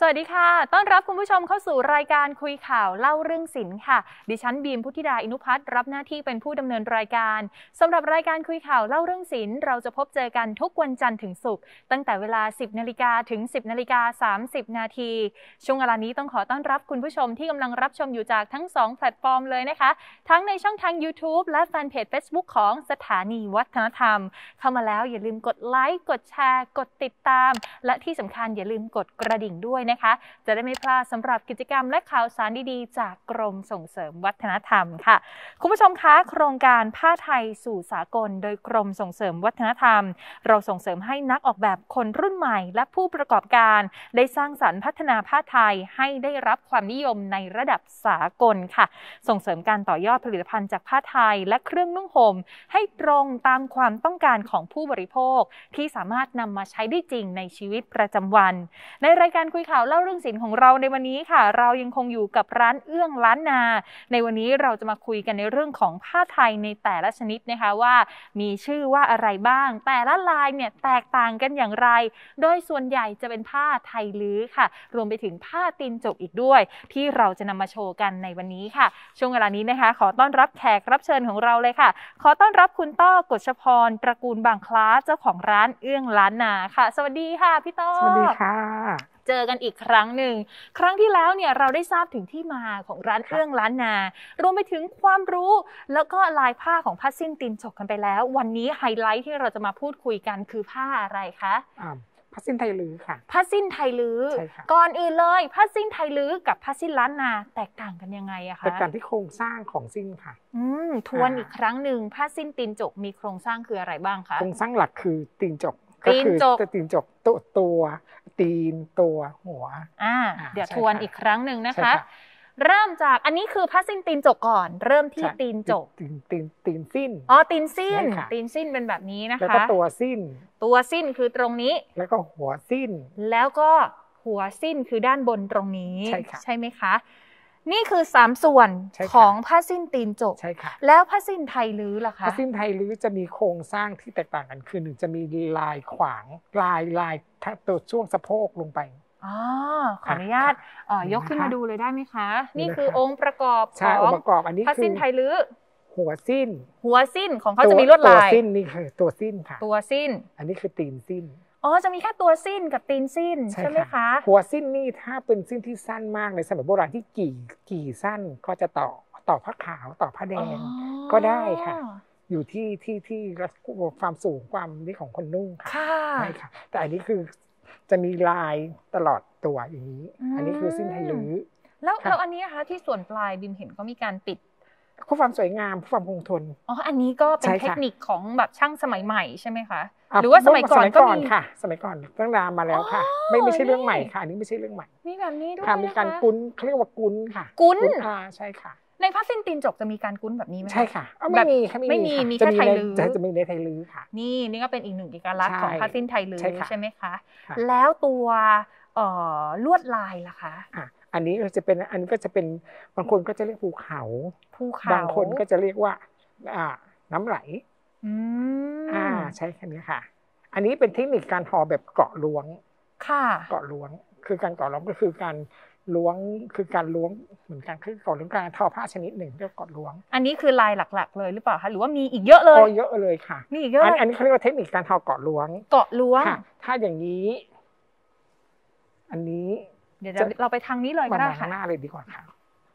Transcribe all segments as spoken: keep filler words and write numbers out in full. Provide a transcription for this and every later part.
วัสดีค่ะต้อนรับคุณผู้ชมเข้าสู่รายการคุยข่าวเล่าเรื่องศิลป์ค่ะดิฉันบีมพุทธิดาอินุพัฒน์รับหน้าที่เป็นผู้ดำเนินรายการสำหรับรายการคุยข่าวเล่าเรื่องศิลป์เราจะพบเจอกันทุกวันจันทร์ถึงศุกร์ตั้งแต่เวลา สิบนาฬิกา ถึง สิบนาฬิกาสามสิบนาทีช่วงเวลานี้ต้องขอต้อนรับคุณผู้ชมที่กำลังรับชมอยู่จากทั้งสองแพลตฟอร์มเลยนะคะทั้งในช่องทาง YouTube และแฟนเพจ Facebook ของสถานีวัฒนธรรมเข้ามาแล้วอย่าลืมกดไลค์กดแชร์กดติดตามและที่สำคัญอย่าลืมกดกระดิ่งด้วยนะคะจะได้ไม่พลาดสำหรับกิจกรรมและข่าวสารดีๆจากกรมส่งเสริมวัฒนธรรมค่ะคุณผู้ชมคะโครงการผ้าไทยสู่สากลโดยกรมส่งเสริมวัฒนธรรมเราส่งเสริมให้นักออกแบบคนรุ่นใหม่และผู้ประกอบการได้สร้างสรรค์พัฒนาผ้าไทยให้ได้รับความนิยมในระดับสากลค่ะส่งเสริมการต่อยอดผลิตภัณฑ์จากผ้าไทยและเครื่องนุ่งห่มให้ตรงตามความต้องการของผู้บริโภคที่สามารถนำมาใช้ได้จริงในชีวิตประจำวันในรายการคุยข่าวเล่าเรื่องศิลป์ของเราในวันนี้ค่ะเรายังคงอยู่กับร้านเอื้องล้านนาในวันนี้เราจะมาคุยกันในเรื่องของผ้าไทยในแต่ละชนิดนะคะว่ามีชื่อว่าอะไรบ้างแต่ละลายเนี่ยแตกต่างกันอย่างไรโดยส่วนใหญ่จะเป็นผ้าไทยลื้อค่ะรวมไปถึงผ้าตีนจกอีกด้วยที่เราจะนำมาโชว์กันในวันนี้ค่ะช่วงเวลานี้นะคะขอต้อนรับแขกรับเชิญของเราเลยค่ะขอต้อนรับคุณต้อกฤษพรตระกูลบางคล้าเจ้าของร้านเอื้องล้านนาค่ะสวัสดีค่ะพี่ต้อสวัสดีค่ะเจอกันอีกครั้งหนึ่งครั้งที่แล้วเนี่ยเราได้ทราบถึงที่มาของร้านเอื้องล้านนารวมไปถึงความรู้แล้วก็ลายผ้าของผ้าสิ้นตีนจกกันไปแล้ววันนี้ไฮไลท์ที่เราจะมาพูดคุยกันคือผ้าอะไรคะผ้าสิ้นไทยลื้อค่ะผ้าสิ้นไทยลื้อก่อนอื่นเลยผ้าสิ้นไทยลื้อกับผ้าสิ้นล้านนาแตกต่างกันยังไงอะคะแตกต่างที่โครงสร้างของสิ้นค่ะอืมทวนอีกครั้งหนึ่งผ้าสิ้นตีนจกมีโครงสร้างคืออะไรบ้างคะโครงสร้างหลักคือตีนจกตีนจกตีนจกตัวตัวตีนตัวหัวอ่าเดี๋ยวทวนอีกครั้งหนึ่งนะคะเริ่มจากอันนี้คือผ้าสิ้นตีนจกก่อนเริ่มที่ตีนจกตีนตีนตีนสิ้นอ๋อตีนสิ้นตีนสิ้นเป็นแบบนี้นะคะแล้วก็ตัวสิ้นตัวสิ้นคือตรงนี้แล้วก็หัวสิ้นแล้วก็หัวสิ้นคือด้านบนตรงนี้ใช่ค่ะใช่ไหมคะนี่คือสามส่วนของผ้าสิ้นตีนจกใช่ค่ะแล้วผ้าสิ้นไทยลื้อล่ะคะผ้าสิ้นไทยลื้อจะมีโครงสร้างที่แตกต่างกันคือหนึ่งจะมีลายขวางลายลายตัวช่วงสะโพกลงไปอ๋อขออนุญาตยกขึ้นมาดูเลยได้ไหมคะนี่คือองค์ประกอบขององค์ประกอบอันนี้ผ้าสิ้นไทยลื้อหัวสิ้นหัวสิ้นของเขาจะมีลวดลายตัวสิ้นนี่คือตัวสิ้นค่ะตัวสิ้นอันนี้คือตีนสิ้นอ๋อจะมีแค่ตัวสิ้นกับตีนสิ้นใช่ไหมคะหัวสิ้นนี่ถ้าเป็นสิ้นที่สั้นมากในสมัยโบราณที่กี่กี่สั้นก็จะต่อต่อผ้าขาวต่อผ้าแดงก็ได้ค่ะอยู่ที่ที่ที่ความสูงความนี่ของคนนุ่งค่ะใช่ค่ะแต่อันนี้คือจะมีลายตลอดตัวอย่างนี้อันนี้คือสิ้นไทยลื้อแล้วแล้วอันนี้นะคะที่ส่วนปลายบิมเห็นก็มีการปิดเพื่อความสวยงามเพื่อความคงทนอ๋ออันนี้ก็เป็นเทคนิคของแบบช่างสมัยใหม่ใช่ไหมคะหรือว่าสมัยก่อนก็มีค่ะสมัยก่อนตั้งนานมาแล้วค่ะไม่ไม่ใช่เรื่องใหม่ค่ะอันนี้ไม่ใช่เรื่องใหม่มีแบบนี้ด้วยค่ะมีการกุ้นเขาเรียกว่ากุ้นค่ะกุ้นอ่าใช่ค่ะในผ้าสิ้นตีนจกจะมีการกุ้นแบบนี้ไหมใช่ค่ะไม่มีค่ะไม่มีมีแค่ไทยลื้อจะมีในไทยลื้อค่ะนี่นี่ก็เป็นอีกหนึ่งเอกลักษณ์ของผ้าสิ้นไทยลื้อใช่ไหมคะแล้วตัวลวดลายล่ะคะอันนี้จะเป็นอันนี้ก็จะเป็นบางคนก็จะเรียกภูเขาภูเขาบางคนก็จะเรียกว่าอ่าน้ำไหลอืมอ่าใช่แค่นี้ค่ะอันนี้เป็นเทคนิคการทอแบบเกาะล้วงค่ะเกาะล้วงคือการเกาะล้วงก็คือการล้วงคือการล้วงเหมือนกันคือเกาะล้วงการทอผ้าชนิดหนึ่งเรียกเกาะล้วงอันนี้คือลายหลักๆเลยหรือเปล่าคะหรือว่ามีอีกเยอะเลยโอ้เยอะเลยค่ะมีอีกเยอะอันนี้เขาเรียกว่าเทคนิคการทอเกาะล้วงเกาะล้วงถ้าอย่างนี้อันนี้เดี๋ยวเราไปทางนี้เลยก็ได้ค่ะหน้าเลยดีกว่าค่ะ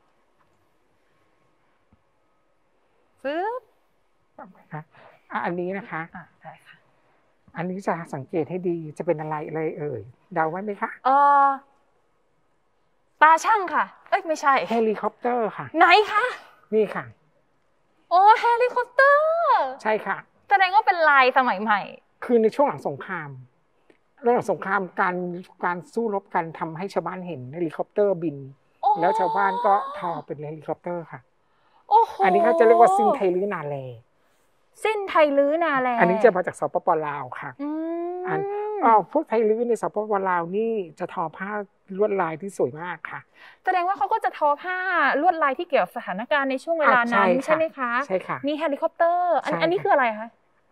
ปึ๊บอันนี้นะคะอ่าใช่ค่ะอันนี้จะสังเกตให้ดีจะเป็นอะไรเลยเอ่ยเดาไว้ไหมคะเออตาช่างค่ะเอ้ยไม่ใช่เฮลิคอปเตอร์ค่ะไหนคะนี่ค่ะโอ้เฮลิคอปเตอร์ใช่ค่ะแสดงว่าเป็นลายสมัยใหม่คือในช่วงหลังสงครามเรื่องสงครามการการสู้รบกันทำให้ชาวบ้านเห็นเฮลิคอปเตอร์บินแล้วชาวบ้านก็ทอเป็นเฮลิคอปเตอร์ค่ะอันนี้เขาจะเรียกว่าสิ้นไทยลื้อนาแลสิ้นไทยลื้อนาแลอันนี้จะมาจากสปป.ลาวค่ะอันอ๋อพวกไทยลื้อในสปป.ลาวนี่จะทอผ้าลวดลายที่สวยมากค่ะแสดงว่าเขาก็จะทอผ้าลวดลายที่เกี่ยวกับสถานการณ์ในช่วงเวลานั้นใช่ไหมคะใช่ค่ะมีเฮลิคอปเตอร์อันนี้คืออะไรคะ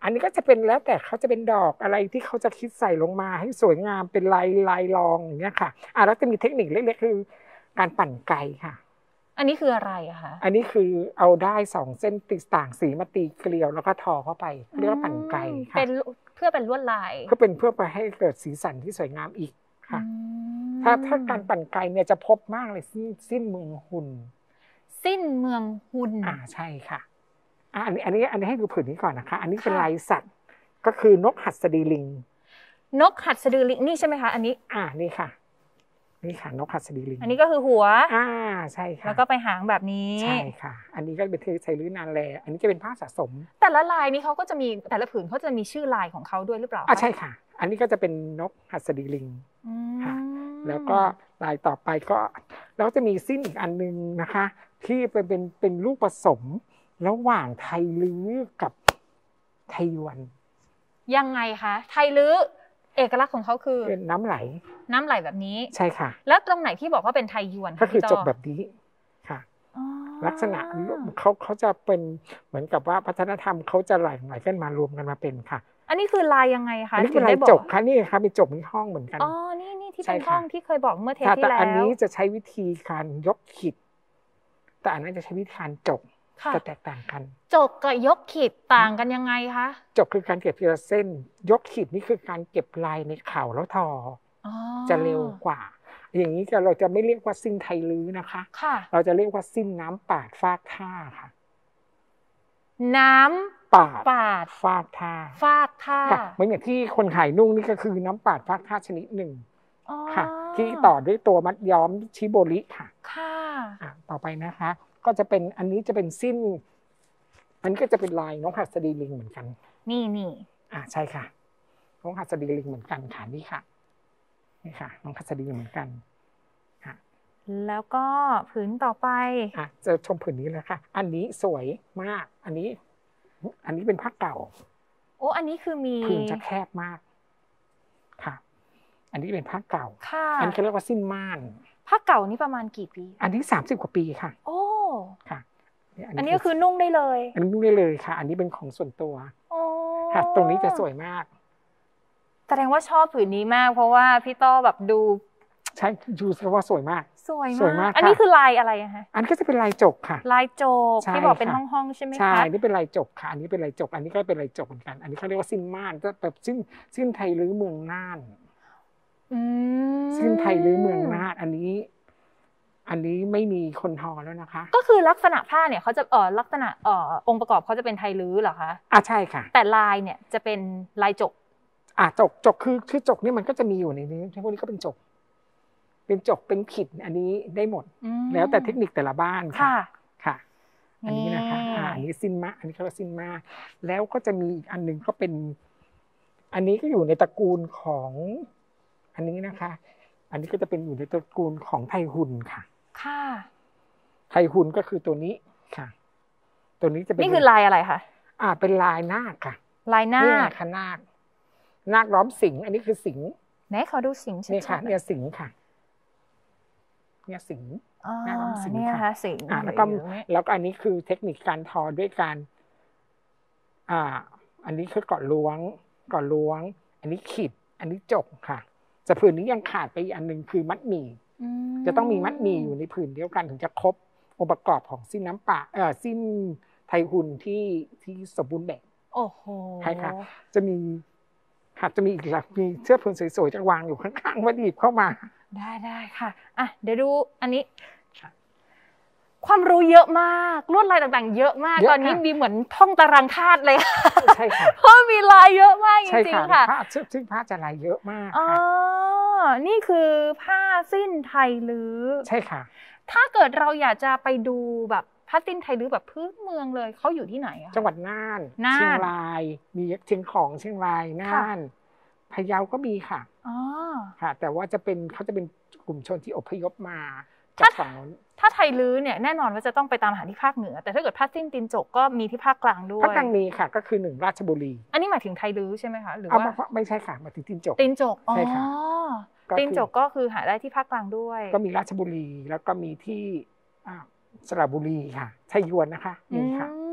อันนี้ก็จะเป็นแล้วแต่เขาจะเป็นดอกอะไรที่เขาจะคิดใส่ลงมาให้สวยงามเป็นลายลายรองอย่างเงี้ยค่ะอ่ะแล้วจะมีเทคนิคเล็กๆคือการปั่นไกค่ะอันนี้คืออะไรอะคะอันนี้คือเอาได้สองเส้นติดต่างสีมาตีเกลียวแล้วก็ทอเข้าไปเรียกว่าปั่นไกค่ะเป็นเพื่อเป็นลวดลายก็เป็นเพื่อไปให้เกิดสีสันที่สวยงามอีกค่ะถ้าถ้าการปั่นไกเนี่ยจะพบมากเลยสิ้นสิ้นเมืองหุ่นสิ้นเมืองหุ่นอ่าใช่ค่ะอ่าอันนี้อันนี้อันนี้ให้ดูผืนนี้ก่อนนะคะอันนี้เป็นลายสัตว์ก็คือนกหัสดีลิงนกหัสดีลิงนี่ใช่ไหมคะอันนี้อ่านี่ค่ะนี่ค่ะนกหัสดีลิงอันนี้ก็คือหัวอ่าใช่ค่ะแล้วก็ไปหางแบบนี้ใช่ค่ะอันนี้ก็เป็นไทลื้อนานแลอันนี้จะเป็นผ้าสะสมแต่ละลายนี้เขาก็จะมีแต่ละผืนเขาจะมีชื่อลายของเขาด้วยหรือเปล่าอ่าใช่ค่ะอันนี้ก็จะเป็นนกหัสดีลิงค่ะแล้วก็ลายต่อไปก็แล้วจะมีสิ้นอีกอันนึงนะคะที่เป็นเป็นเป็นลูกผสมระหว่างไทลื้อกับไทยวนยังไงคะไทลื้อเอกลักษณ์ของเขาคือเป็นน้ำไหลน้ำไหลแบบนี้ใช่ค่ะแล้วตรงไหนที่บอกว่าเป็นไทยวนก็คือจบแบบนี้ค่ะลักษณะเขาเขาจะเป็นเหมือนกับว่าวัฒนธรรมเขาจะไหลไหลกันมารวมกันมาเป็นค่ะอันนี้คือลายยังไงคะอันนี้เป็นลายจบค่ะนี่ค่ะเป็นจบในห้องเหมือนกันอ๋อนี่นี่ที่เป็นห้องที่เคยบอกเมื่อเทปที่แล้วแต่อันนี้จะใช้วิธีการยกขีดแต่อันนั้นจะใช้วิธีการจบจะแตกต่างกันจบกับยกขีดต่างกันยังไงคะจบคือการเก็บทีละเส้นยกขีดนี่คือการเก็บลายในเข่าแล้วทอจะเร็วกว่าอย่างนี้เราจะไม่เรียกว่าสิ้นไทลื้อนะคะเราจะเรียกว่าสิ้นน้ำปาดฟากท่าค่ะน้ำปาดปาดฟากท่าฟากท่าเหมือนอย่างที่คนขายนุ่งนี่ก็คือน้ำปาดฟากท่าชนิดหนึ่งค่ะที่ต่อด้วยตัวมัดย้อมชิโบริค่ะค่ะต่อไปนะคะก็จะเป็นอันนี้จะเป็นสิ้นอันนี้ก็จะเป็นลายนกหัสดีลิงเหมือนกันนี่นี่อ่าใช่ค่ะนกหัสดีลิงเหมือนกันค่ะนี่ค่ะนี่ค่ะนกหัสดีลิงเหมือนกันค่ะแล้วก็ผืนต่อไปอ่ะจะชมผืนนี้เลยค่ะอันนี้สวยมากอันนี้อันนี้เป็นผ้าเก่าโอ้อันนี้คือมีผืนจะแคบมากค่ะอันนี้เป็นผ้าเก่าค่ะอันนี้เรียกว่าสิ้นม่านผ้าเก่านี่ประมาณกี่ปีอันนี้สามสิบกว่าปีค่ะโอ้ค่ะอันนี้ก็คือนุ่งได้เลยอันนี้นุ่งได้เลยค่ะอันนี้เป็นของส่วนตัวค่ะตรงนี้จะสวยมากแสดงว่าชอบผืนนี้มากเพราะว่าพี่ต้อแบบดูใช่ดูว่าสวยมากสวยมากอันนี้คือลายอะไรฮะอันก็จะเป็นลายจกค่ะลายจกที่บอกเป็นห้องๆใช่ไหมคะใช่นี่เป็นลายจกค่ะอันนี้เป็นลายจกอันนี้ก็เป็นลายจกเหมือนกันอันนี้เขาเรียกว่าสิ้นม่านแบบสิ้นสิ้นไทลื้อเมืองน่านสิ้นไทลื้อเมืองน่านอันนี้อันนี้ไม่มีคนทอแล้วนะคะก็คือลักษณะผ้าเนี่ยเขาจะเอ่อลักษณะเอ่อองค์ประกอบเขาจะเป็นไทลื้อเหรอคะอ่ะใช่ค่ะแต่ลายเนี่ยจะเป็นลายจกอ่ะจกจกคือคือจกนี่มันก็จะมีอยู่ในนี้พวกนี้ก็เป็นจกเป็นจกเป็นขีดอันนี้ได้หมดแล้วแต่เทคนิคแต่ละบ้านค่ะค่ะอันนี้นะคะอ่าอันนี้ซินมะอันนี้เขาเรียกซินมะแล้วก็จะมีอีกอันหนึ่งก็เป็นอันนี้ก็อยู่ในตระกูลของอันนี้นะคะอันนี้ก็จะเป็นอยู่ในตระกูลของไทหุ่นค่ะค่ะไทหุ่นก็คือตัวนี้ค่ะตัวนี้จะเป็นนี่คือลายอะไรคะอ่าเป็นลายนาคค่ะลายนาคค่ะนาคนาคล้อมสิงอันนี้คือสิงไหนขอดูสิงชัดๆนี่ค่ะเนี่ยสิงค่ะเนี่ยสิงนาคล้อมสิงค่ะสิงอ่าแล้วก็แล้วก็อันนี้คือเทคนิคการทอด้วยการอ่าอันนี้คือก่อนล้วงก่อนล้วงอันนี้ขีดอันนี้จกค่ะแต่ผืนนี้ยังขาดไปอีกอันหนึ่งคือมัดหมี่จะต้องมีมัดหมี่อยู่ในผืนเดียวกันถึงจะครบองค์ประกอบของสิ้นน้ำป่าเอ่อสิ้นไทหุ่นที่ที่สมบูรณ์แบบโอ้โหใช่ค่ะจะมีค่ะจะมีอีกหลักมีเสื้อผืนสวยๆจะวางอยู่ข้างๆว่าดีบเข้ามาได้ได้ค่ะอ่ะเดี๋ยวดูอันนี้ความรู้เยอะมากลวดลายต่างๆเยอะมากตอนนี้มีเหมือนท่องตารางธาตุเลยใช่ค่ะเพราะมีลายเยอะมากจริงๆค่ะผ้าซึ่งผ้าจะลายเยอะมากอ๋อนี่คือผ้าสิ้นไทลื้อใช่ค่ะถ้าเกิดเราอยากจะไปดูแบบผ้าสิ้นไทลื้อแบบพื้นเมืองเลยเขาอยู่ที่ไหนอะจังหวัดน่านเชียงรายมีเชียงของเชียงรายน่านพะเยาก็มีค่ะอ๋อค่ะแต่ว่าจะเป็นเขาจะเป็นกลุ่มชนที่อพยพมาจากฝั่งนู้นถ้าไทลื้อเนี่ยแน่นอนว่าจะต้องไปตามหาที่ภาคเหนือแต่ถ้าเกิดผ้าสิ้นตีนจกก็มีที่ภาคกลางด้วยภาคกลางมีค่ะก็คือหนึ่งราชบุรีอันนี้หมายถึงไทลื้อใช่ไหมคะหรือว่าไม่ใช่ค่ะหมายถึงตีนจกตีนจกใช่ค่ะตีนจกก็คือหาได้ที่ภาคกลางด้วยก็มีราชบุรีแล้วก็มีที่สระบุรีค่ะชัยยวนนะคะนี่ค่ะ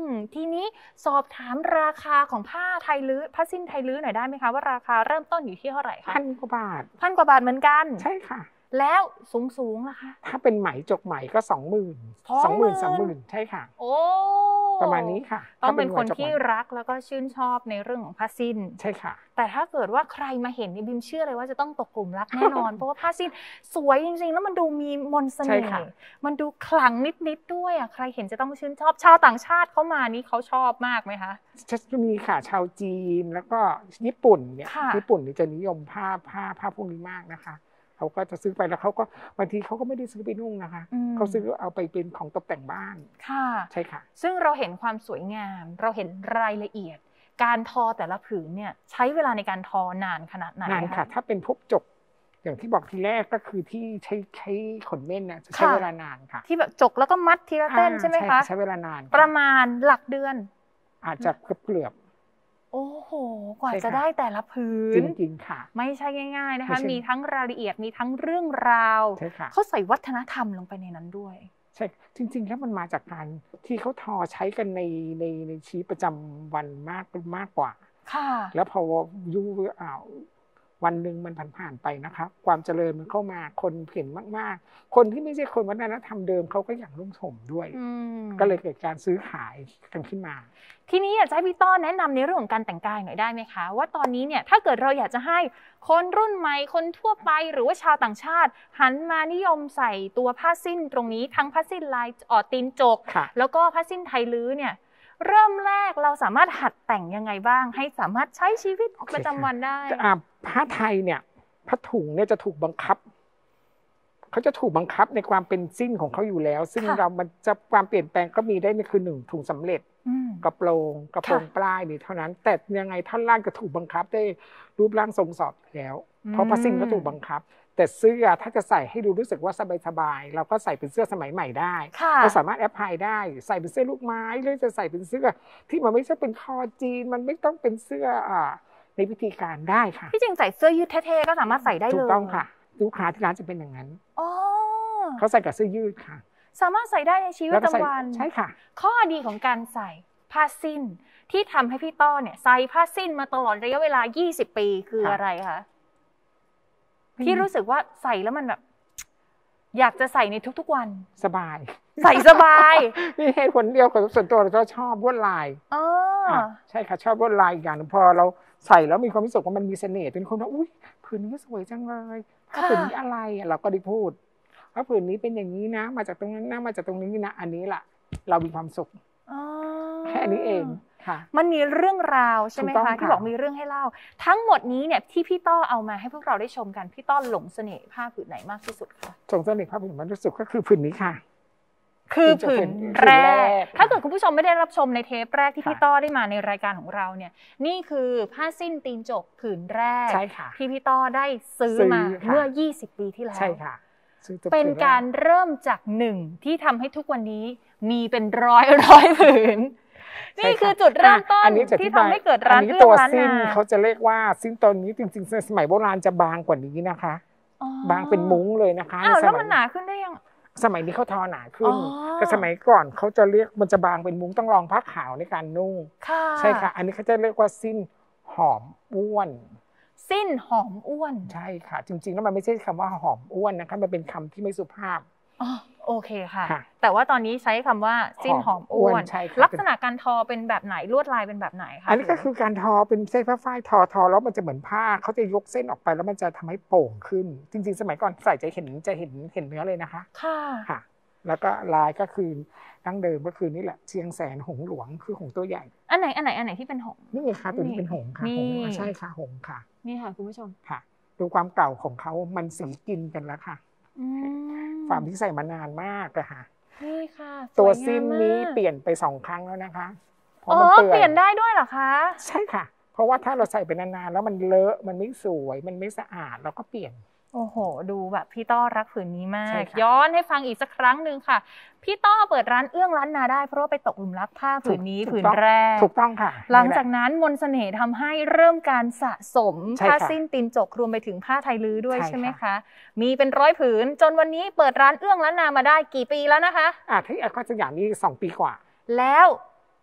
ทีนี้สอบถามราคาของผ้าไทยลื้อผ้าสิ้นไทยลื้อหน่อยได้ไหมคะว่าราคาเริ่มต้นอยู่ที่เท่าไหร่คะพันกว่าบาทพันกว่าบาทเหมือนกันใช่ค่ะแล้วสูงสูงล่ะคะถ้าเป็นไหมจกไหมก็สองหมื่นสองหมื่นสามหมื่นใช่ค่ะโอ้ประมาณนี้ค่ะต้องเป็นคนที่รักแล้วก็ชื่นชอบในเรื่องของผ้าสิ้นใช่ค่ะแต่ถ้าเกิดว่าใครมาเห็นนี่บิมเชื่อเลยว่าจะต้องตกกลุ่มรักแน่นอน เพราะว่าผ้าสิ้นสวยจริงๆแล้วมันดูมีมนต์เสน่ห์มันดูขลังนิดๆด้วยอ่ะใครเห็นจะต้องชื่นชอบชาวต่างชาติเข้ามานี่เขาชอบมากไหมคะจะมีค่ะชาวจีนแล้วก็ญี่ปุ่นเนี่ยญี่ปุ่นนี่จะนิยมผ้าผ้าผ้าพวกนี้มากนะคะเขาก็จะซื้อไปแล้วเขาก็บางทีเขาก็ไม่ได้ซื้อไปนุ่งนะคะเขาซื้อเอาไปเป็นของตกแต่งบ้านค่ะใช่ค่ะซึ่งเราเห็นความสวยงามเราเห็นรายละเอียดการทอแต่ละผืนเนี่ยใช้เวลาในการทอนานขนาดไหนนานค่ะถ้าเป็นพวกจกอย่างที่บอกทีแรกก็คือที่ใช้ใช้ขนเม่นนะจะใช้เวลานานค่ะที่แบบจกแล้วก็มัดทีละเส้นใช่ไหมคะใช้เวลานานประมาณหลักเดือนอาจจะเกือบเกือบโอ้โหกว่าจะได้แต่ละผืนจริงๆค่ะไม่ใช่ง่ายๆนะคะมีทั้งรายละเอียดมีทั้งเรื่องราวเขาใส่วัฒนธรรมลงไปในนั้นด้วยใช่จริงๆแล้วมันมาจากการที่เขาทอใช้กันในในในชีวิตประจำวันมากมากกว่าค่ะแล้วพอยูอ่าววันหนึ่งมันผ่านๆไปนะคะความเจริญมันเข้ามาคนเห็นมากๆคนที่ไม่ใช่คนวัฒนธรรมเดิมเขาก็อยากร่วมชมด้วยก็เลยเกิดการซื้อขายกันขึ้นมาทีนี้อยากจะให้พี่ต้อแนะนำในเรื่องของการแต่งกายหน่อยได้ไหมคะว่าตอนนี้เนี่ยถ้าเกิดเราอยากจะให้คนรุ่นใหม่คนทั่วไปหรือว่าชาวต่างชาติหันมานิยมใส่ตัวผ้าสิ้นตรงนี้ทั้งผ้าสิ้นลายออตีนจกแล้วก็ผ้าสิ้นไทยลื้อเนี่ยเริ่มแรกเราสามารถหัดแต่งยังไงบ้างให้สามารถใช้ชีวิตประจำวันได้ผ้าไทยเนี่ยผ้าถุงเนี่ยจะถูกบังคับเขาจะถูกบังคับในความเป็นสิ้นของเขาอยู่แล้วซึ่งเรามันจะความเปลี่ยนแปลงก็มีได้ในคือหนึ่งถุงสำเร็จกระโปรงกระโปรงปลายนี่เท่านั้นแต่ยังไงท่อนล่างจะถูกบังคับได้รูปร่างทรงสอบแล้วเพราะผ้าสิ้นก็ถูกบังคับแต่เสื้อถ้าจะใส่ให้ดูรู้สึกว่าสบายๆเราก็ใส่เป็นเสื้อสมัยใหม่ได้เราสามารถแอพพลายได้ใส่เป็นเสื้อลูกไม้หรือจะใส่เป็นเสื้อที่มันไม่ใช่เป็นคอจีนมันไม่ต้องเป็นเสื้ออ่าในพิธีการได้ค่ะที่จริงใส่เสื้อยืดเท่ๆก็สามารถใส่ได้เลยถูกต้องค่ะลูกค้าที่ร้านจะเป็นอย่างนั้นอ๋อเขาใส่กับเสื้อยืดค่ะสามารถใส่ได้ในชีวิตประจำวันใช่ค่ะข้อดีของการใส่ผ้าสิ้นที่ทำให้พี่ต้อเนี่ยใส่ผ้าสิ้นมาตลอดระยะเวลายี่สิบปีคืออะไรคะที่รู้สึกว่าใส่แล้วมันแบบอยากจะใส่ในทุกๆวันสบายใส่สบายมีเหตุผลเดียวกับส่วนตัวเราชอบลวดลายอ๋อใช่ค่ะชอบลวดลายอีกอย่างนึงพอเราใส่แล้วมีความรู้สึกว่ามันมีเสน่ห์เป็นคนว่าอุ้ยผืนนี้สวยจังเลยถ้าผืนนี้อะไรเราก็ได้พูดว่าผืนนี้เป็นอย่างนี้นะมาจากตรงนั้นนะมาจากตรงนี้นะอันนี้แหละเรามีความสุขแค่นี้เองค่ะมันมีเรื่องราวใช่ไหมคะที่บอกมีเรื่องให้เล่าทั้งหมดนี้เนี่ยที่พี่ต้อเอามาให้พวกเราได้ชมกันพี่ต้อหลงเสน่ห์ผ้าผืนไหนมากที่สุดคะหลงเสน่ห์ผ้าผืนมากที่สุดก็คือผืนนี้ค่ะคือผืนแรกถ้าเกิดคุณผู้ชมไม่ได้รับชมในเทปแรกที่พี่ต้อได้มาในรายการของเราเนี่ยนี่คือผ้าสิ้นตีนจกผืนแรกที่พี่ต้อได้ซื้อมาเมื่อยี่สิบปีที่แล้วใช่ค่ะเป็นการเริ่มจากหนึ่งที่ทำให้ทุกวันนี้มีเป็นร้อยร้อยผืนนี่คือจุดเริ่มต้นที่ทำให้เกิดร้านเอื้องล้านนาเขาจะเรียกว่าสิ้นตอนนี้จริงๆสมัยโบราณจะบางกว่านี้นะคะบางเป็นมุ้งเลยนะคะอ้าวแล้วมันหนาขึ้นได้ยังสมัยนี้เขาทอหนาขึ้นแต่สมัยก่อนเขาจะเรียกมันจะบางเป็นมุ้งต้องรองผ้าขาวในการนุ่งใช่ค่ะอันนี้เขาจะเรียกว่าสิ้นหอมอ้วนสิ้นหอมอ้วนใช่ค่ะจริงๆแล้วมันไม่ใช่คำว่าหอมอ้วนนะคะมันเป็นคำที่ไม่สุภาพอ๋อโอเคค่ะแต่ว่าตอนนี้ใช้คำว่าสิ้นหอมอ้วนลักษณะการทอเป็นแบบไหนลวดลายเป็นแบบไหนคะอันนี้ก็คือการทอเป็นเส้นผ้าฝ้ายทอทอแล้วมันจะเหมือนผ้าเขาจะยกเส้นออกไปแล้วมันจะทำให้โป่งขึ้นจริงๆสมัยก่อนใส่จะเห็นจะเห็นเห็นเนื้อเลยนะคะค่ะค่ะแล้วก็ลายก็คือดั้งเดิมก็คือนี่แหละเชียงแสนหงหลวงคือหงตัวใหญ่อันไหนอันไหนอันไหนที่เป็นหงนี่ค่ะตัวนี้เป็นหงค่ะหงใช่ค่ะหงค่ะนี่ค่ะคุณผู้ชมค่ะดูความเก่าของเขามันสีกินกันแล้วค่ะฟาร์มที่ใส่มานานมากอะค่ะนี่ค่ะตัวสิ้นนี้เปลี่ยนไปสองครั้งแล้วนะคะเพราะมันเปลี่ยนได้ด้วยเหรอคะใช่ค่ะเพราะว่าถ้าเราใส่ไปนานๆแล้วมันเลอะมันไม่สวยมันไม่สะอาดเราก็เปลี่ยนโอ้โหดูแบบพี่ต้อรักผืนนี้มากย้อนให้ฟังอีกสักครั้งหนึ่งค่ะพี่ต้อเปิดร้านเอื้องล้านนาได้เพราะว่าไปตกหลุมรักผ้าผืนนี้ผืนแรกถูกต้องค่ะหลังจากนั้นมนต์เสน่ห์ทำให้เริ่มการสะสมผ้าสิ้นตีนจกรวมไปถึงผ้าไทยลื้อด้วยใช่ไหมคะมีเป็นร้อยผืนจนวันนี้เปิดร้านเอื้องล้านนามาได้กี่ปีแล้วนะคะอ่ะที่อาคาสยามนี่สองปีกว่าแล้ว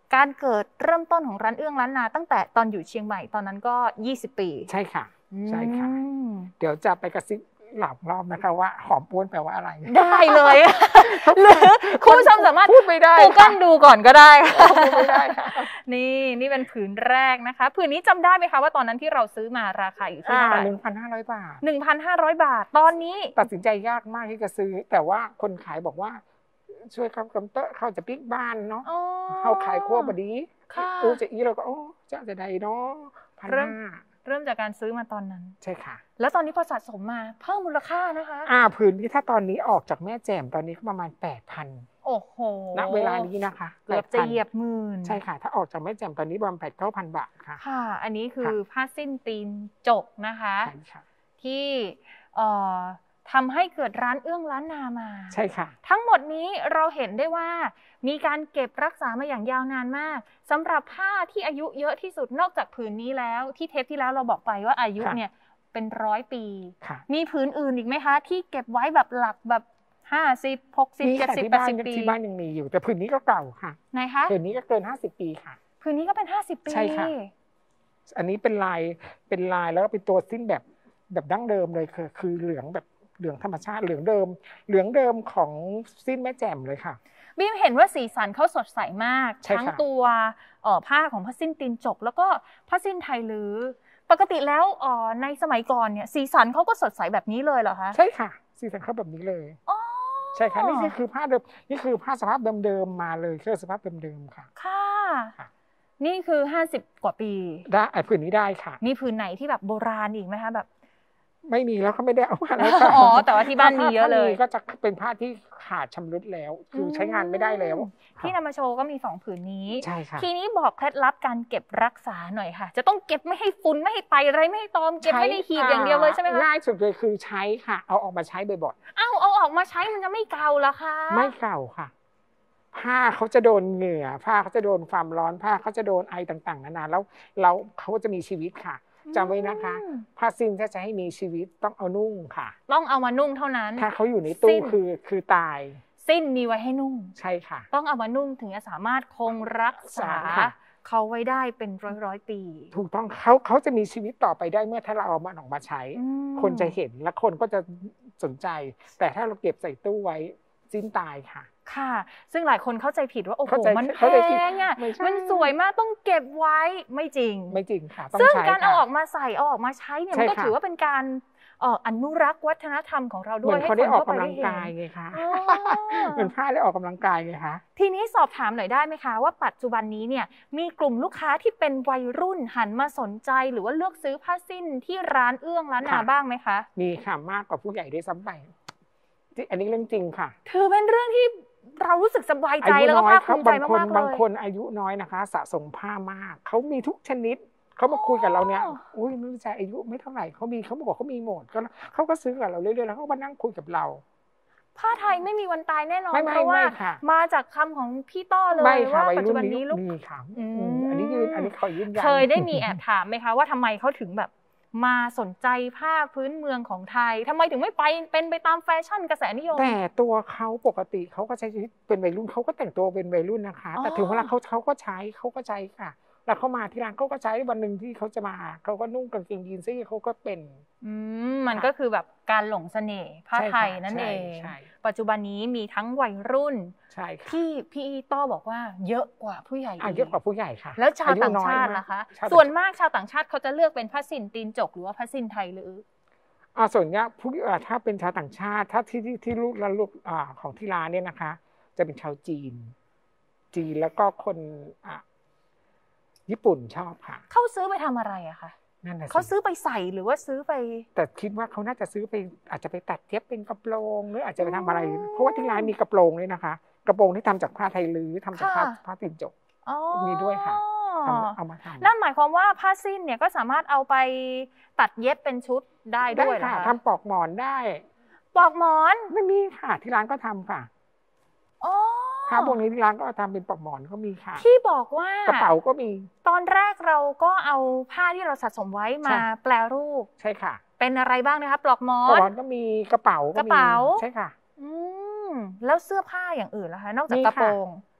การเกิดเริ่มต้นของร้านเอื้องล้านนาตั้งแต่ตอนอยู่เชียงใหม่ตอนนั้นก็ยี่สิบปีใช่ค่ะใช่ค่ะเดี๋ยวจะไปกระซิบหลับรอบนะคะว่าหอมป้วนแปลว่าอะไรได้เลยหรือคุณผู้ชมสามารถพูดไม่ได้กูเกิลดูก่อนก็ได้พูดไม่ได้ค่ะนี่นี่เป็นผืนแรกนะคะผืนนี้จำได้ไหมคะว่าตอนนั้นที่เราซื้อมาราคาอยู่ที่เท่าไหร่หนึ่งพันห้าร้อย บาทหนึ่งพันห้าร้อย บาทตอนนี้ตัดสินใจยากมากที่จะซื้อแต่ว่าคนขายบอกว่าช่วยเขากำเตอะเขาจะปิ๊กบ้านเนาะเขาขายขั้วบดีอูจะอีเราก็โอ้จะจะได้เนาะพันห้าเริ่มจากการซื้อมาตอนนั้นใช่ค่ะแล้วตอนนี้พอสะสมมาเพิ่มมูลค่านะคะอ่าผืนนี้ถ้าตอนนี้ออกจากแม่แจ่มตอนนี้ก็ประมาณ แปดพันโอ้โหณเวลานี้นะคะเกือบจะเหยียบหมื่นใช่ค่ะถ้าออกจากแม่แจ่มตอนนี้ประมาณ แปดถึงเก้าพัน บาทค่ะค่ะอันนี้คือผ้าสิ้นตีนจกนะคะใช่ค่ะที่เอ่อทำให้เกิดร้านเอื้องล้านนามาใช่ค่ะทั้งหมดนี้เราเห็นได้ว่ามีการเก็บรักษามาอย่างยาวนานมากสำหรับผ้าที่อายุเยอะที่สุดนอกจากผืนนี้แล้วที่เทปที่แล้วเราบอกไปว่าอายุเนี่ยเป็นร้อยปีมีผืนอื่นอีกไหมคะที่เก็บไว้แบบหลักแบบห้าสิบ หกสิบ เจ็ดสิบ แปดสิบปีที่บ้านยังมีอยู่แต่ผืนนี้ก็เก่าค่ะไหนคะผืนนี้ก็เกินห้าสิบปีค่ะผืนนี้ก็เป็นห้าสิบปีใช่ค่ะอันนี้เป็นลายเป็นลายแล้วก็เป็นตัวสิ้นแบบแบบดั้งเดิมเลยคือคือเหลืองแบบเหลืองธรรมชาติเหลืองเดิมเหลืองเดิมของสิ้นแม่แจ่มเลยค่ะบีมเห็นว่าสีสันเขาสดใสมากทั้งตัวผ้าของผ้าสิ้นตีนจกแล้วก็ผ้าสิ้นไทยลื้อปกติแล้วในสมัยก่อนเนี่ยสีสันเขาก็สดใสแบบนี้เลยเหรอคะใช่ค่ะสีสันเขาแบบนี้เลยใช่ค่ะนี่คือผ้าเดิมนี่คือผ้าสภาพเดิมๆมาเลยคือสภาพเดิมๆค่ะค่ะนี่คือห้าสิบกว่าปีได้ผืนนี้ได้ค่ะมีผืนไหนที่แบบโบราณอีกไหมคะแบบไม่มีแล้วก็ไม่ได้เอามาแล้วค่ะอ๋อแต่ว่าที่บ้านมีเยอะเลยก็จะเป็นผ้าที่ขาดชำรุดแล้วคือใช้งานไม่ได้แล้วที่นำมาโชว์ก็มีสองผืนนี้ใช่ค่ะทีนี้บอกเคล็ดลับการเก็บรักษาหน่อยค่ะจะต้องเก็บไม่ให้ฝุ่นไม่ให้ไตอะไรไม่ให้ตอมเก็บไม่ได้หีบอย่างเดียวเลยใช่ไหมคะง่ายสุดเลยคือใช้ค่ะเอาออกมาใช้บ่อยๆอ้าวเอาออกมาใช้มันจะไม่เก่าเหรอคะไม่เก่าค่ะผ้าเขาจะโดนเหงื่อผ้าเขาจะโดนความร้อนผ้าเขาจะโดนไอต่างๆนานาแล้วแล้วเขาจะมีชีวิตค่ะจำไว้นะคะผ้าสิ้นถ้าจะให้มีชีวิตต้องเอานุ่งค่ะต้องเอามานุ่งเท่านั้นถ้าเขาอยู่ในตู้คือคือตายสิ้นมีไว้ให้นุ่งใช่ค่ะต้องเอามานุ่งถึงจะสามารถคงรักษาเขาไว้ได้เป็นร้อยร้อยปีถูกต้องเขาเขาจะมีชีวิตต่อไปได้เมื่อถ้าเราเอามันออกมาใช้คนจะเห็นและคนก็จะสนใจแต่ถ้าเราเก็บใส่ตู้ไว้สิ้นตายค่ะค่ะซึ่งหลายคนเข้าใจผิดว่าโอ้โหมันแพงอ่ะมันสวยมากต้องเก็บไว้ไม่จริงไม่จริงค่ะซึ่งการเอาออกมาใส่เอาออกมาใช้เนี่ยมันก็ถือว่าเป็นการอนุรักษ์วัฒนธรรมของเราด้วยให้คนได้ออกกำลังกายไงคะเหมือนผ้าได้ออกกำลังกายไงคะทีนี้สอบถามหน่อยได้ไหมคะว่าปัจจุบันนี้เนี่ยมีกลุ่มลูกค้าที่เป็นวัยรุ่นหันมาสนใจหรือว่าเลือกซื้อผ้าสิ้นที่ร้านเอื้องล้านนาบ้างไหมคะมีค่ะมากกว่าผู้ใหญ่ด้วยซ้ำไปอันนี้เรื่องจริงค่ะถือเป็นเรื่องที่เรารู้สึกสบายใจแล้วก็ภาคภูมิใจมากๆเลยบางคนอายุน้อยนะคะสะสมผ้ามากเขามีทุกชนิดเขามาคุยกับเราเนี่ยอุ้ยนึกใจอายุไม่เท่าไหร่เขามีเขาบอกเขามีหมดก็เขาก็ซื้อกับเราเรื่อยๆแล้วเขามานั่งคุยกับเราผ้าไทยไม่มีวันตายแน่นอนเพราะว่ามาจากคำของพี่ต้อเลยว่าปัจจุบันนี้ลูกมีค่ะอันนี้ยืนอันนี้ขอยืนยันเคยได้มีแอบถามไหมคะว่าทำไมเขาถึงแบบมาสนใจผ้าพื้นเมืองของไทยทำไมถึงไม่ไปเป็นไปตามแฟชั่นกระแสนิยมแต่ตัวเขาปกติเขาก็ใช้ชีวิตเป็นวัยรุ่นเขาก็แต่งตัวเป็นวัยรุ่นนะคะแต่ถึงเวลาเขาเขาก็ใช้เขาก็ใช้ค่ะแล้วเขามาที่ร้านเขาก็ใช้วันหนึ่งที่เขาจะมาเขาก็นุ่งกางเกงยีนซี่เขาก็เป็นอืมมันก็คือแบบการหลงเสน่ห์ผ้าไทยนั่นเองปัจจุบันนี้มีทั้งวัยรุ่นที่พี่ต้อบอกว่าเยอะกว่าผู้ใหญ่เยอะกว่าผู้ใหญ่ค่ะแล้วชาวต่างชาติล่ะคะส่วนมากชาวต่างชาติเขาจะเลือกเป็นผ้าสิ้นตีนจกหรือว่าผ้าสิ้นไทยหรืออ่าส่วนใหญ่ผู้ถ้าเป็นชาวต่างชาติถ้าที่ที่ที่ลูกและลูกอ่าของที่ร้านเนี่ยนะคะจะเป็นชาวจีนจีนแล้วก็คนอ่าญี่ปุ่นชอบค่ะเขาซื้อไปทำอะไรอะคะนั่นแหละเขาซื้อไปใส่หรือว่าซื้อไปแต่คิดว่าเขาน่าจะซื้อไปอาจจะไปตัดเย็บเป็นกระโปรงหรืออาจจะไปทำอะไรเพราะว่าที่ร้านมีกระโปรงด้วยนะคะกระโปรงที่ทำจากผ้าไทยลื้อทำจากผ้าผ้าตีนจกมีด้วยค่ะเอามาทำนั่นหมายความว่าผ้าสิ้นเนี่ยก็สามารถเอาไปตัดเย็บเป็นชุดได้ด้วยค่ะทำปอกหมอนได้ปอกหมอนไม่มีค่ะที่ร้านก็ทำค่ะผ้าพวกนี้ที่ร้านก็ทำเป็นปอกหมอนก็มีค่ะที่บอกว่ากระเป๋าก็มีตอนแรกเราก็เอาผ้าที่เราสะสมไว้มาแปลรูปใช่ค่ะเป็นอะไรบ้างนะคะปลอกหมอนปลอกหมอนก็มีกระเป๋ากระเป๋าใช่ค่ะอืมแล้วเสื้อผ้าอย่างอื่นล่ะคะนอกจากกระโปรง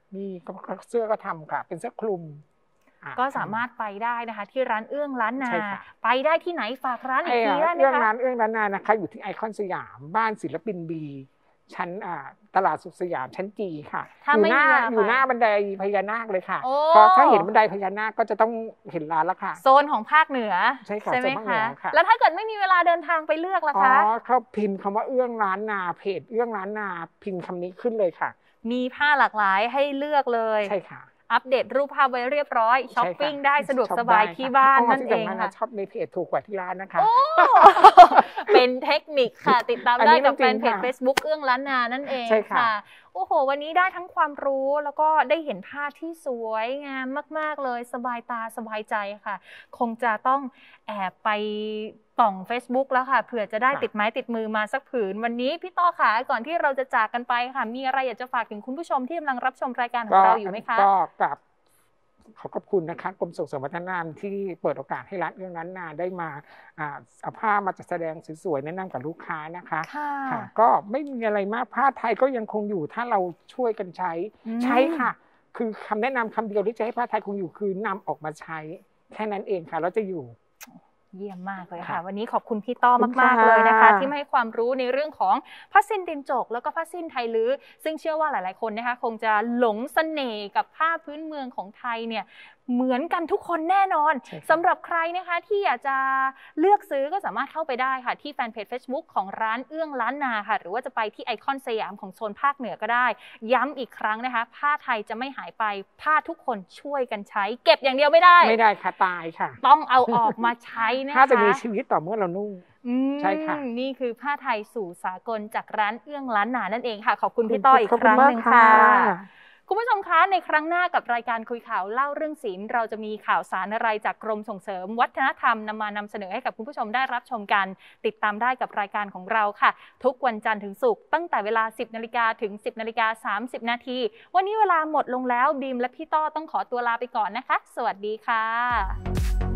มีก็เสื้อก็ทำค่ะเป็นเสื้อคลุมก็สามารถไปได้นะคะที่ร้านเอื้องล้านนาไปได้ที่ไหนฝากร้านอีกทีได้ไหมคะเอื้องร้านเอื้องล้านนานะคะอยู่ที่ไอคอนสยามบ้านศิลปินบีชั้นตลาดสุขสยามชั้นจีค่ะอยู่หน้าอยู่หน้าบันไดพญานาคเลยค่ะเพราะถ้าเห็นบันไดพญานาคก็จะต้องเห็นร้านแล้วค่ะโซนของภาคเหนือใช่ค่ะใช่ไหมคะแล้วถ้าเกิดไม่มีเวลาเดินทางไปเลือกล่ะคะอ๋อเขาพิมพ์คำว่าเอื้องล้านนาเพจเอื้องล้านนาพิมพ์คำนี้ขึ้นเลยค่ะมีผ้าหลากหลายให้เลือกเลยใช่ค่ะอัปเดตรูปภาพไว้เรียบร้อยช้อปปิ้งได้สะดวกสบายที่บ้านนั่นเองค่ะช็อปในเพจถูกกว่าที่ร้านนะคะเป็นเทคนิคค่ะติดตามได้กับแฟนเพจ Facebook เอื้องล้านนานั่นเองค่ะโอ้โหวันนี้ได้ทั้งความรู้แล้วก็ได้เห็นภาพที่สวยงามมากๆเลยสบายตาสบายใจค่ะคงจะต้องแอบไปต่อง Facebook แล้วค่ะเผื่อจะได้ติดไม้ติดมือมาสักผืนวันนี้พี่ต้อค่ะก่อนที่เราจะจากกันไปค่ะมีอะไรอยากจะฝากถึงคุณผู้ชมที่กำลังรับชมรายการของเราอยู่ไหมคะก็กับขอขอบคุณนะคะกรมส่งเสริมวัฒนธรรมที่เปิดโอกาสให้ร้านเอื้องล้านนาได้มาเอาผ้ามาจัดแสดงสวยๆแนะนำกับลูกค้านะคะค่ะก็ไม่มีอะไรมากผ้าไทยก็ยังคงอยู่ถ้าเราช่วยกันใช้ใช้ค่ะคือคำแนะนำคำเดียวที่จะให้ผ้าไทยคงอยู่คือนำออกมาใช้แค่นั้นเองค่ะเราจะอยู่เยี่ยมมากเลยค่ะวันนี้ขอบคุณพี่ต้อมากๆเลยนะคะที่มาให้ความรู้ในเรื่องของผ้าสิ้นตีนจกแล้วก็ผ้าสิ้นไทยลื้อซึ่งเชื่อว่าหลายๆคนนะคะคงจะหลงเสน่ห์กับผ้าพื้นเมืองของไทยเนี่ยเหมือนกันทุกคนแน่นอนสำหรับใครนะคะที่อยากจะเลือกซื้อก็สามารถเข้าไปได้ค่ะที่แฟนเพจ Facebook ของร้านเอื้องล้านนาค่ะหรือว่าจะไปที่ไอคอนสยามของโซนภาคเหนือก็ได้ย้ำอีกครั้งนะคะผ้าไทยจะไม่หายไปผ้าทุกคนช่วยกันใช้เก็บอย่างเดียวไม่ได้ไม่ได้ค่ะตายค่ะต้องเอาออกมาใช้นะคะผ้าจะมีชีวิตต่อเมื่อเรานุ่งใช่ค่ะนี่คือผ้าไทยสู่สากลจากร้านเอื้องล้านนานั่นเองค่ะขอบคุณพี่ต้ออีกครั้งหนึ่งค่ะคุณผู้ชมคะในครั้งหน้ากับรายการคุยข่าวเล่าเรื่องศิลป์เราจะมีข่าวสารอะไรจากกรมส่งเสริมวัฒนธรรมนำมานำเสนอให้กับคุณผู้ชมได้รับชมกันติดตามได้กับรายการของเราค่ะทุกวันจันทร์ถึงศุกร์ตั้งแต่เวลา สิบนาฬิกา ถึง สิบนาฬิกาสามสิบนาทีวันนี้เวลาหมดลงแล้วบีมและพี่ต้อต้องขอตัวลาไปก่อนนะคะสวัสดีค่ะ